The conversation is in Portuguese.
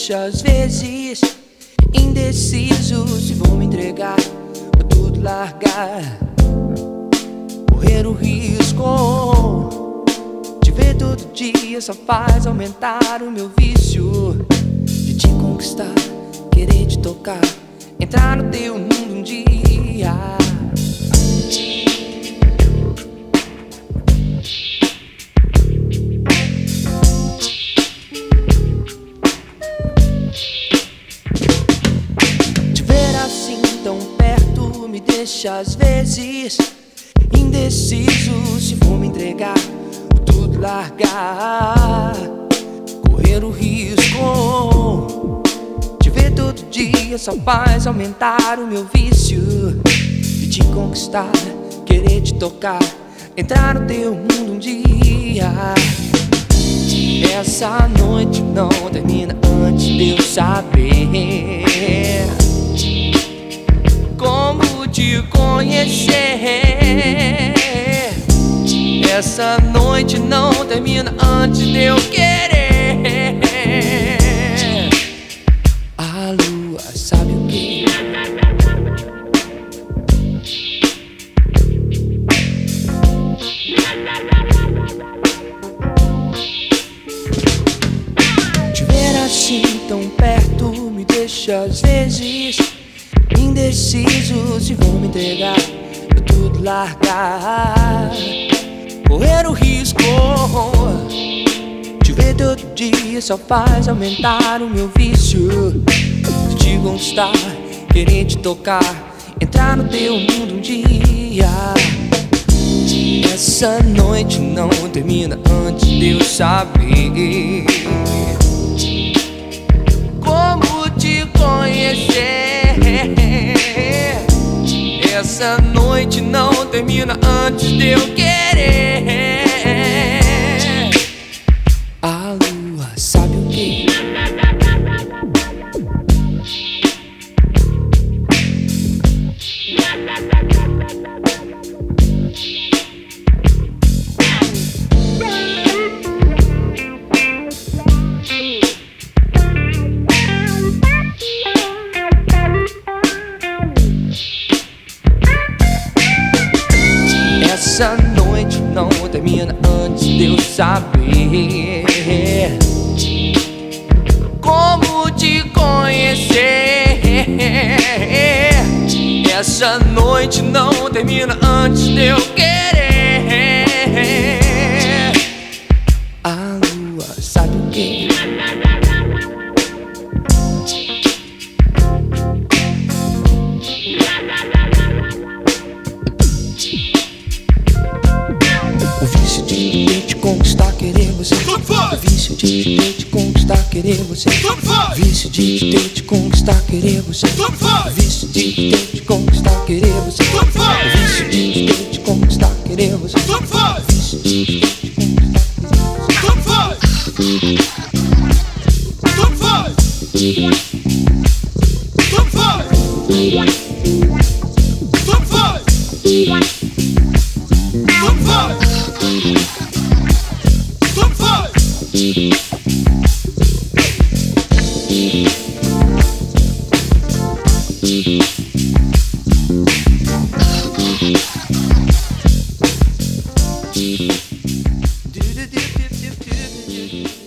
deixa às vezes indeciso se vou me entregar ou tudo largar, correr o risco de ver todo dia só faz aumentar o meu vício de te conquistar, querer te tocar, entrar no teu mundo um dia. Te ver assim tão perto me deixa às vezes indeciso se vou me entregar ou tudo largar, correr o risco de ver todo dia só faz aumentar o meu vício de te conquistar, querer te tocar, entrar no teu mundo um dia. Essa noite não termina antes de eu saber como te conhecer. Essa noite não termina antes de eu querer. A lua sabe o que? Te ver assim tão perto me deixa às vezes indeciso se vou me entregar ou tudo largar, correr o risco de ver todo dia só faz aumentar o meu vício de te conquistar, querer te tocar, entrar no teu mundo um dia. Essa noite não termina antes de eu saber como te conhecer. Essa noite não termina antes de eu querer. A lua sabe o que? Essa noite não termina antes de eu saber como te conhecer. Essa noite não termina antes de eu querer. A lua sabe o que? O vício de te conquistar, querer você. O vício de te conquistar, querer você. O vício de te conquistar, querer você. O vício de te conquistar, querer você. O vício de te conquistar, querer você. O vício de te conquistar, querer você.